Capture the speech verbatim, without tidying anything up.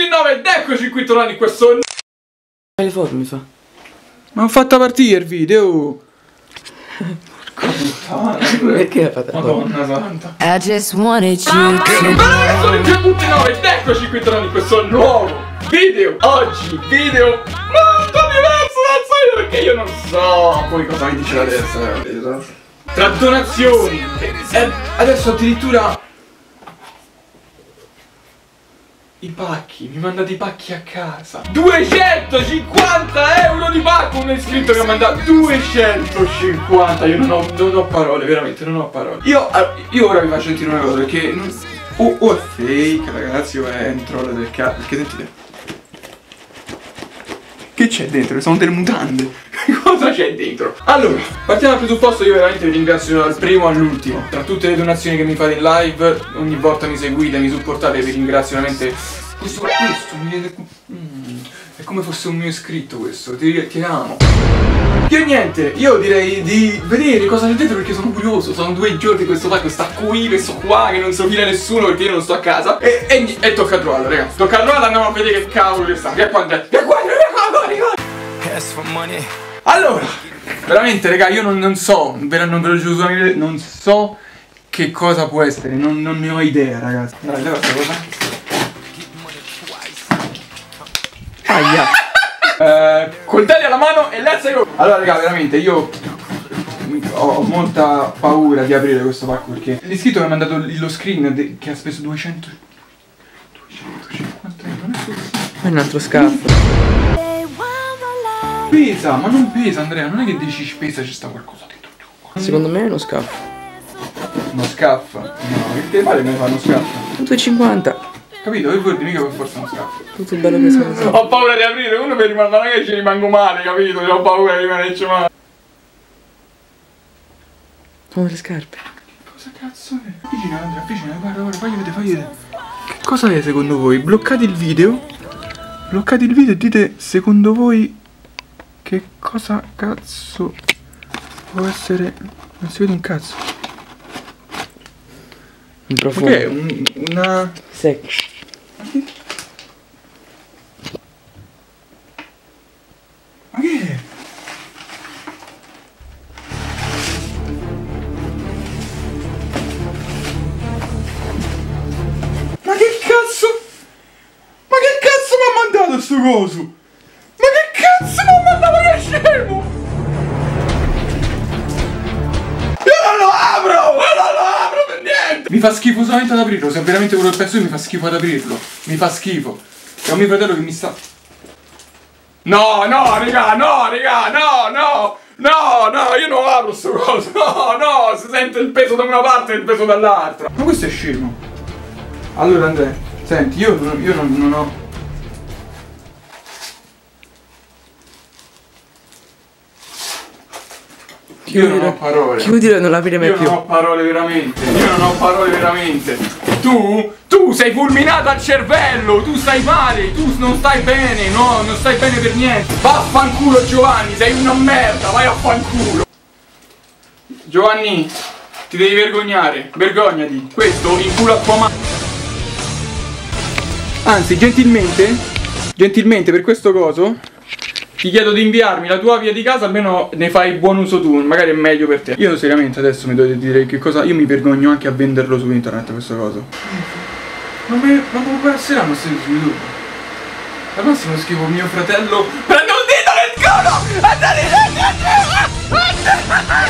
tutti nove ed eccoci qui tornati in questo... Che forme fa? Ma ho fatto partire il video. Perché ha fatto? Madonna santa. I just wanted you to... Benvenuti tutti nove ed eccoci qui tornati in questo nuovo video. Oggi video molto diverso dal solito, perché io non so poi cosa mi dice adesso. Tra donazioni e adesso addirittura i pacchi, mi mandate i pacchi a casa. duecentocinquanta euro di pacco. Un iscritto che ha mandato duecentocinquanta. Io non ho, non ho parole, veramente non ho parole. Io, io ora vi faccio sentire una cosa, perché non, o, o è fake ragazzi, o è un troll del cazzo. Perché sentite, che c'è dentro? Sono delle mutande. Cosa c'è dentro? Allora, partiamo dal presupposto. Io veramente vi ringrazio dal primo all'ultimo. Tra tutte le donazioni che mi fate in live, ogni volta mi seguite, mi supportate, vi ringrazio veramente. Questo, questo mi viene... Mm, è come fosse un mio iscritto questo. Ti, ti amo. Io niente, io direi di vedere cosa c'è dentro, perché sono curioso. Sono due giorni questo pacco sta qui, questo qua, che non so fila nessuno perché io non sto a casa. E, e, e tocca trovarlo, ragazzi. Tocca trovarlo, andiamo a vedere che cavolo che sta. Via qua, via qua, via qua, via qua. Allora, veramente raga, io non, non so, non ve lo giuro, non so che cosa può essere, non, non ne ho idea ragazzi. Dai, leva questa cosa. Aia. eh, Coltelli alla mano e let's go. Allora raga, veramente io ho molta paura di aprire questo pacco, perché l'iscritto mi ha mandato lo screen che ha speso duecento duecentocinquanta euro. Non è possibile. È un altro scarto. Pesa, ma non pesa Andrea, non è che dici pesa, ci sta qualcosa dentro. Secondo me è uno scarto. Uno scaff? No, che te pare che mi fa uno scaff? due e cinquanta. Capito? Che vuol dire mica per forza uno scaff. Tutto bello che sono. Ho paura di aprire, uno per rimanere che ci rimango male, capito? Ho paura di rimanerci male. Sono le scarpe. Cosa cazzo è? Vicina Andrea, vicina, guarda, guarda, fagli vedere, fagli vedere. Che cosa è secondo voi? Bloccate il video. Bloccate il video e dite secondo voi che cosa cazzo può essere. Non si vede un cazzo. Un profumo. Che è? Un, una... Secco. Ma che è? Ma che cazzo? Ma che cazzo mi ha mandato sto coso? Ma che cazzo mi ha mandato, che scemo? Io non lo apro! Io non lo apro per niente! Mi fa schifo solamente ad aprirlo. Se è veramente quello che penso io, mi fa schifo ad aprirlo. Mi fa schifo. È un mio fratello che mi sta... No, no, raga, no, raga, no, no, no, no, io non apro sto coso, no, no, si sente il peso da una parte e il peso dall'altra. Ma questo è scemo. Allora Andrea, senti, io, io non, non ho... Io non ho parole. Chiudilo e non l'aprire mai Io più. non ho parole veramente. Io non ho parole veramente. Tu, tu sei fulminato al cervello. Tu stai male. Tu non stai bene. No, non stai bene per niente. Vaffanculo Giovanni, sei una merda. Vai a fanculo. Giovanni, ti devi vergognare. Vergognati. Questo in culo a tua madre. Anzi, gentilmente, gentilmente per questo coso ti chiedo di inviarmi la tua via di casa, almeno ne fai buon uso tu, magari è meglio per te. Io seriamente adesso mi dovete dire che cosa... Io mi vergogno anche a venderlo su internet questo coso. Ma me... ma come passeranno su YouTube? Al massimo scrivo mio fratello... Prende un dito nel culo!